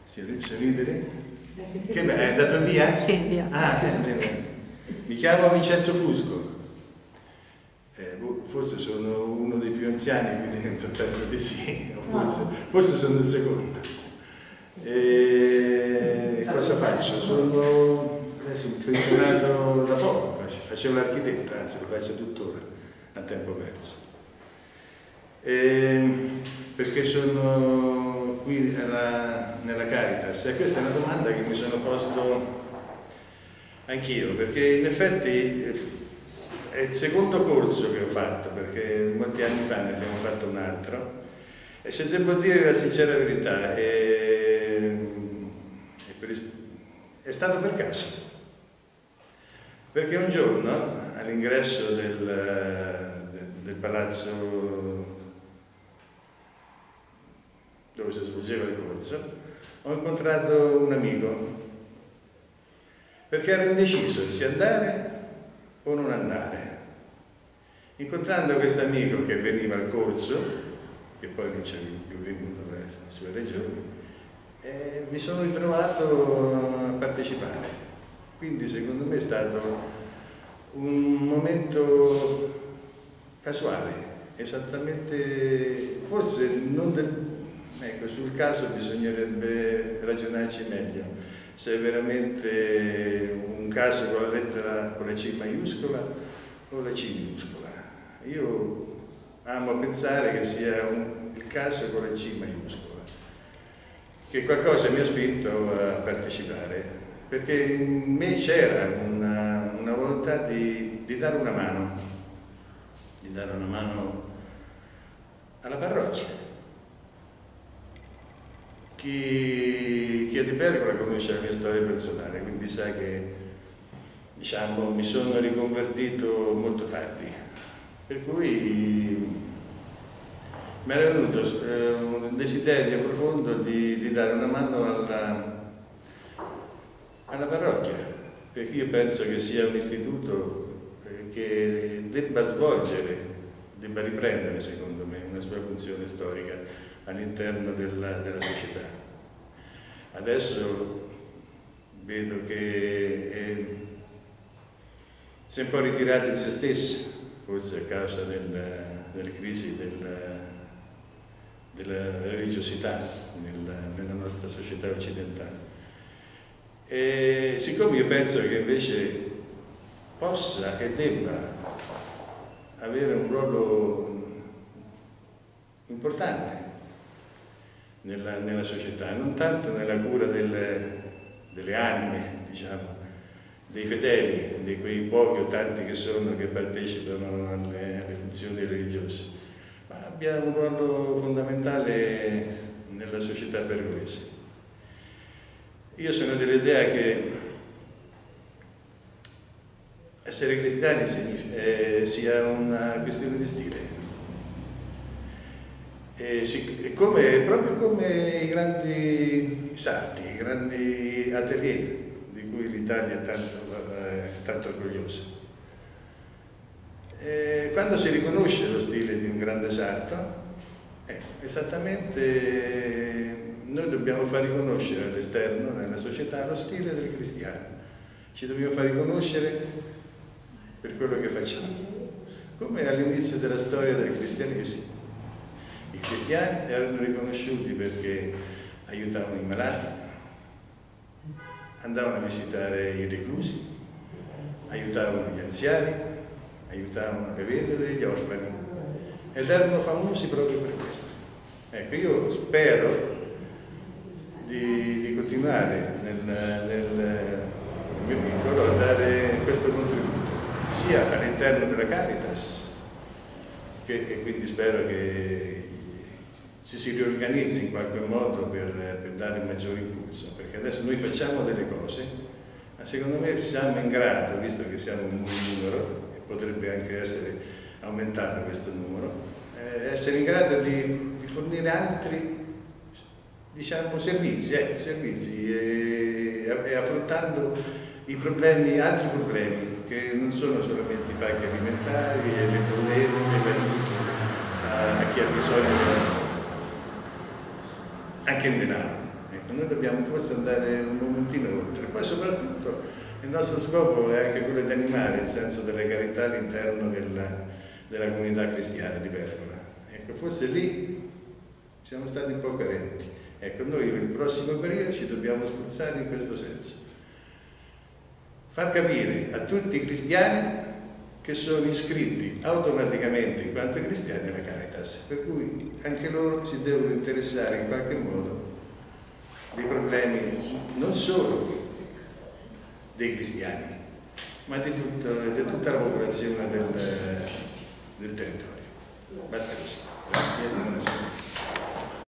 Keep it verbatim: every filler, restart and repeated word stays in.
Si ridere? Che bello, è andato via? Sì, via. Ah, sì, bene. Mi chiamo Vincenzo Fusco. Eh, forse sono uno dei più anziani qui dentro, penso di sì, o forse, forse sono il secondo. E cosa faccio? Sono adesso pensionato da poco, facevo l'architetto, anzi lo faccio tuttora a tempo perso. E perché sono qui alla, nella Caritas? E questa è una domanda che mi sono posto anch'io, perché in effetti è il secondo corso che ho fatto, perché molti anni fa ne abbiamo fatto un altro, e se devo dire la sincera verità, è, è, per, è stato per caso. Perché un giorno, all'ingresso del, del, del palazzo dove si svolgeva il corso, ho incontrato un amico, perché ero indeciso se andare o non andare. Incontrando questo amico che veniva al corso, che poi non c'è più venuto per le sue ragioni, eh, mi sono ritrovato a partecipare. Quindi secondo me è stato un momento casuale, esattamente, forse non del... Ecco, sul caso bisognerebbe ragionarci meglio, se è veramente un caso con la lettera, con la C maiuscola o la C minuscola. Io amo pensare che sia un, il caso con la C maiuscola, che qualcosa mi ha spinto a partecipare, perché in me c'era una, una volontà di, di dare una mano, di dare una mano alla parrocchia. Chi, chi è di Pergola conosce la mia storia personale, quindi sa che, diciamo, mi sono riconvertito molto tardi, per cui mi era venuto eh, un desiderio profondo di, di dare una mano alla, alla parrocchia, perché io penso che sia un istituto eh, che debba svolgere, debba riprendere, secondo me, una sua funzione storica all'interno della, della società. Adesso vedo che è, si è un po' ritirata in se stessa, forse a causa del, delle crisi del, della religiosità nel, nella nostra società occidentale. E siccome io penso che invece possa e debba avere un ruolo importante Nella, nella società, non tanto nella cura delle, delle anime, diciamo, dei fedeli, di quei pochi o tanti che sono che partecipano alle, alle funzioni religiose, ma abbia un ruolo fondamentale nella società pergolese. Io sono dell'idea che essere cristiani eh, sia una questione di stile. E si, come, proprio come i grandi sarti, i grandi atelier di cui l'Italia è tanto, eh, tanto orgogliosa. E quando si riconosce lo stile di un grande sarto, eh, esattamente noi dobbiamo far riconoscere all'esterno, nella società, lo stile del cristiano. Ci dobbiamo far riconoscere per quello che facciamo, come all'inizio della storia del cristianesimo. I cristiani erano riconosciuti perché aiutavano i malati, andavano a visitare i reclusi, aiutavano gli anziani, aiutavano le vedove e gli orfani, ed erano famosi proprio per questo. Ecco, io spero di, di continuare nel, nel, nel mio piccolo a dare questo contributo, sia all'interno della Caritas, che, e quindi spero che ci si riorganizzi in qualche modo per, per dare un maggiore impulso, perché adesso noi facciamo delle cose, ma secondo me siamo in grado, visto che siamo un numero, e potrebbe anche essere aumentato questo numero, eh, essere in grado di, di fornire altri, diciamo, servizi, eh, servizi e, e affrontando i problemi, altri problemi, che non sono solamente i pacchi alimentari e le bollette, l'aiuto a, a chi ha bisogno, anche il denaro. Ecco, noi dobbiamo forse andare un momentino oltre. Poi soprattutto il nostro scopo è anche quello di animare il senso delle carità all'interno della, della comunità cristiana di Pergola. Ecco, forse lì siamo stati un po' carenti. Ecco, noi nel prossimo periodo ci dobbiamo sforzare in questo senso. Far capire a tutti i cristiani che sono iscritti automaticamente in quanto cristiani alla Caritas, per cui anche loro si devono interessare in qualche modo dei problemi non solo dei cristiani, ma di tutta, di tutta la popolazione del, del territorio. Basta così. Grazie e buonasera.